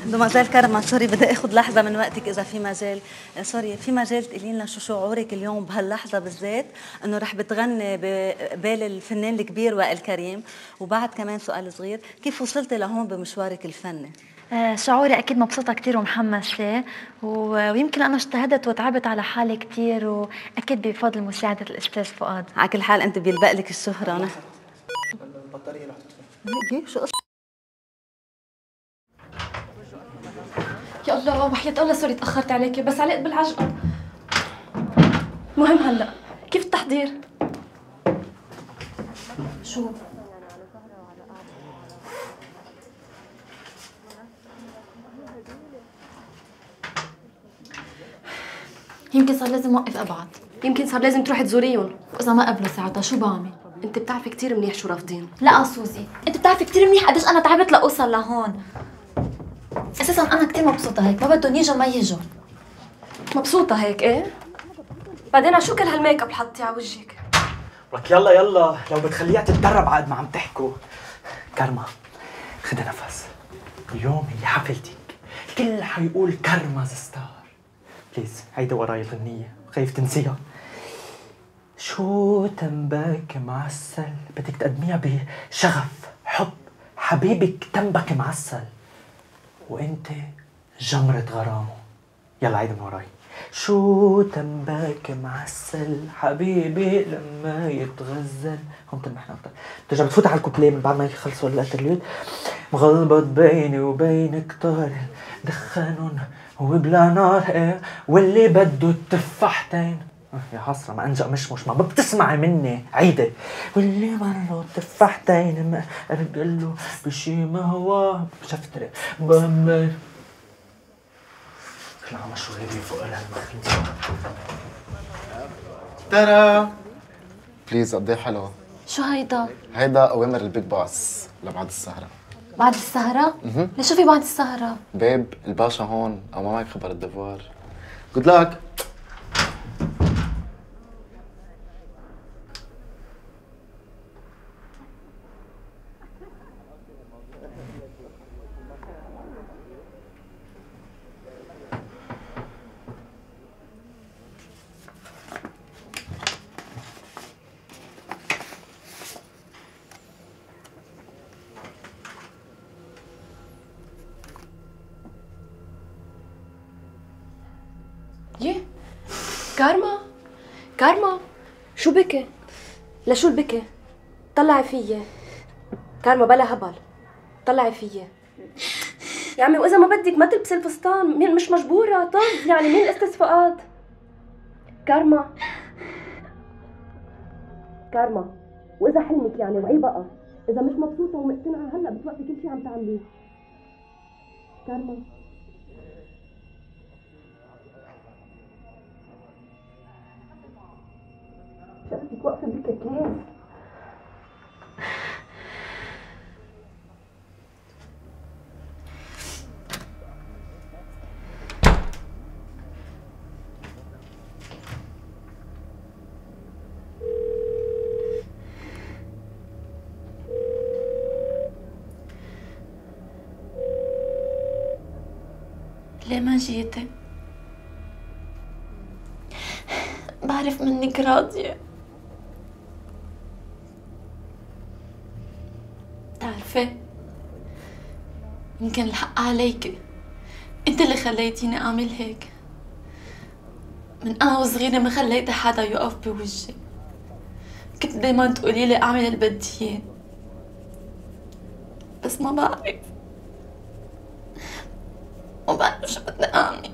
دمزال كرمة، سوري بدي اخذ لحظة من وقتك إذا في مجال. سوري، في مجال تقولي لنا شو شعورك اليوم بهاللحظة بالذات إنه رح بتغني ببال الفنان الكبير وائل كريم؟ وبعد كمان سؤال صغير، كيف وصلتي لهون بمشوارك الفني؟ شعوري أكيد مبسوطة كتير ومحمسة، ويمكن أنا اجتهدت وتعبت على حالي كتير، وأكيد بفضل مساعدة الأستاذ فؤاد. على كل حال أنت بيلبق لك الشهرة. البطارية رح تطفي. شو قصة؟ يا الله وحياة الله سوري تأخرت عليكي، بس علقت بالعجقة. مهم هلا كيف التحضير؟ شو؟ يمكن صار لازم أوقف أبعت، يمكن صار لازم تروحي تزوريهم، وإذا ما قبلوا ساعتها شو بعمل؟ انت بتعرفي كثير منيح شو رافضين. لا سوزي، أنت بتعرفي كتير منيح قديش أنا تعبت لأوصل لهون. أساساً أنا كتير مبسوطة هيك، ما بدهم يجوا ما يجوا. مبسوطة هيك ايه؟ بعدين شو كل هالميك اب اللي حطيه على وجهك؟ لك يلا يلا، لو بتخليها تتدرب عقد ما عم تحكوا. كرمة خدي نفس، اليوم هي حفلتك، الكل حيقول كرمة ستار. بليز هيدا وراي الغنية، خايف تنسيها. شو تنبك معسل، بدك تقدميها بشغف، حب، حبيبك تنبك معسل وانت جمرة غرامه. يلا عيد من وراي. شو تنبك معسل حبيبي لما يتغزل. هون تنحنا اكثر، بترجع بتفوت على الكوبليه من بعد ما يخلصوا الانترلود. مغلبط بيني وبينك طار دخان وبلا نار، ايه واللي بده التفاحتين. يا حسرة ما انجأ مش ما بتسمعي مني، عيدي. واللي بده تفاحتين ما ارجله بشي ما هو شفتري بأمر. العمى شو غيري فوق المخلوق. ترى بليز قد ايه حلوة. شو هيدا؟ هيدا أوامر البيج باس لبعد السهرة. بعد السهرة؟ ليش شو في بعد السهرة؟ بيب الباشا هون أو ما معك خبر الدفوار. جود لاك. يه كارما كارما، شو بكي؟ لشو البكي؟ طلعي فيي كارما بلا هبل، طلعي فيي يا عمي. واذا ما بدك ما تلبسي الفستان، مين مش مجبوره. طب يعني مين استاذ فؤاد؟ كارما كارما، واذا حلمك يعني وعي بقى، اذا مش مبسوطه ومقتنعه هلا بتوقفي كل شيء عم تعمليه. كارما شفتك واقفه بك كيف؟ ليه ما جيتي؟ بعرف منك راضية. بتعرفي يمكن الحق عليكي، انت اللي خليتيني اعمل هيك. من انا وصغيرة ما خليت حدا يقف بوجهي، كنت دايما تقولي لي اعمل اللي بدي اياه، بس ما بعرف شو بدي اعمل.